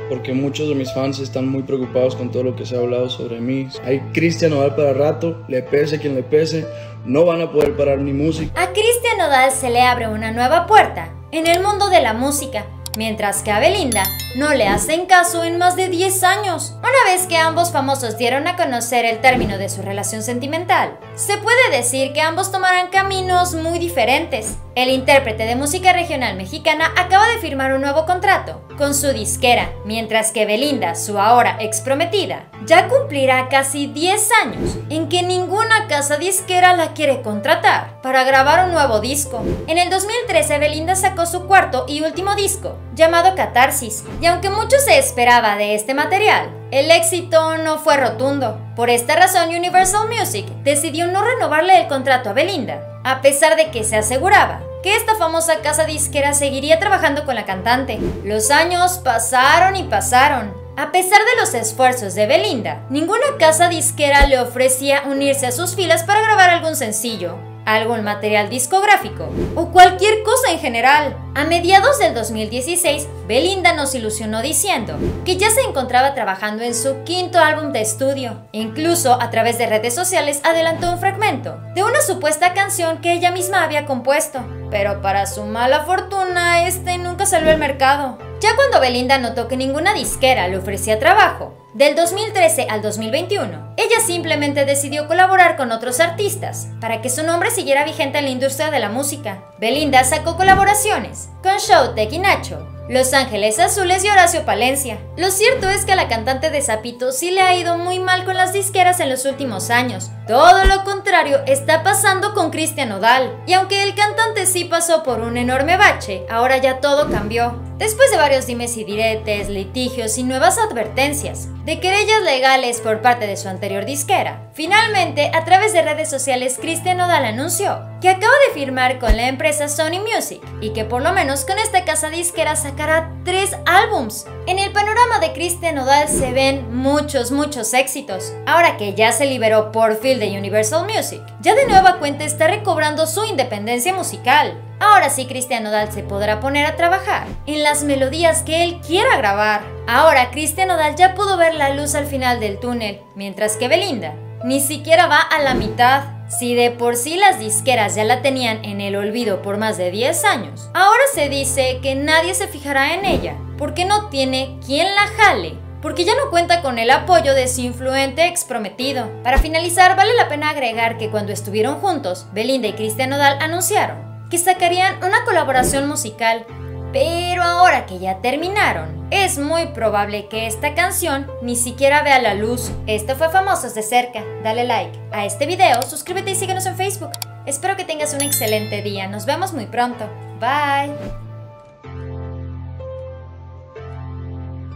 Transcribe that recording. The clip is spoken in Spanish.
porque muchos de mis fans están muy preocupados con todo lo que se ha hablado sobre mí. Hay Cristian Nodal para rato, le pese quien le pese, no van a poder parar mi música. A Cristian Nodal se le abre una nueva puerta en el mundo de la música, mientras que a Belinda no le hacen caso en más de 10 años. Una vez que ambos famosos dieron a conocer el término de su relación sentimental, se puede decir que ambos tomarán caminos muy diferentes. El intérprete de música regional mexicana acaba de firmar un nuevo contrato con su disquera, mientras que Belinda, su ahora ex prometida, ya cumplirá casi 10 años en que ninguna casa disquera la quiere contratar para grabar un nuevo disco. En el 2013 Belinda sacó su cuarto y último disco, llamado Catarsis, y aunque mucho se esperaba de este material, el éxito no fue rotundo. Por esta razón, Universal Music decidió no renovarle el contrato a Belinda, a pesar de que se aseguraba que esta famosa casa disquera seguiría trabajando con la cantante. Los años pasaron y pasaron. A pesar de los esfuerzos de Belinda, ninguna casa disquera le ofrecía unirse a sus filas para grabar algún sencillo, algún material discográfico o cualquier cosa en general. A mediados del 2016, Belinda nos ilusionó diciendo que ya se encontraba trabajando en su quinto álbum de estudio. Incluso a través de redes sociales adelantó un fragmento de una supuesta canción que ella misma había compuesto, pero para su mala fortuna este nunca salió al mercado. Ya cuando Belinda notó que ninguna disquera le ofrecía trabajo, del 2013 al 2021, ella simplemente decidió colaborar con otros artistas para que su nombre siguiera vigente en la industria de la música. Belinda sacó colaboraciones con Showtek y Nacho, Los Ángeles Azules y Horacio Palencia. Lo cierto es que a la cantante de Zapito sí le ha ido muy mal con las disqueras en los últimos años. Todo lo contrario está pasando con Cristian Nodal. Y aunque el cantante sí pasó por un enorme bache, ahora ya todo cambió. Después de varios dimes y diretes, litigios y nuevas advertencias de querellas legales por parte de su anterior disquera, finalmente, a través de redes sociales, Cristian Nodal anunció que acaba de firmar con la empresa Sony Music y que por lo menos con esta casa disquera sacará 3 álbums. En el panorama de Cristian Nodal se ven muchos éxitos. Ahora que ya se liberó por fin de Universal Music, ya de nueva cuenta está recobrando su independencia musical. Ahora sí Cristian Nodal se podrá poner a trabajar en las melodías que él quiera grabar. Ahora Cristian Nodal ya pudo ver la luz al final del túnel, mientras que Belinda ni siquiera va a la mitad. Si de por sí las disqueras ya la tenían en el olvido por más de 10 años, ahora se dice que nadie se fijará en ella porque no tiene quien la jale, porque ya no cuenta con el apoyo de su influente ex prometido. Para finalizar, vale la pena agregar que cuando estuvieron juntos, Belinda y Cristian Nodal anunciaron que sacarían una colaboración musical, pero ahora que ya terminaron, es muy probable que esta canción ni siquiera vea la luz. Esto fue Famosos de Cerca. Dale like a este video, suscríbete y síguenos en Facebook. Espero que tengas un excelente día. Nos vemos muy pronto. Bye.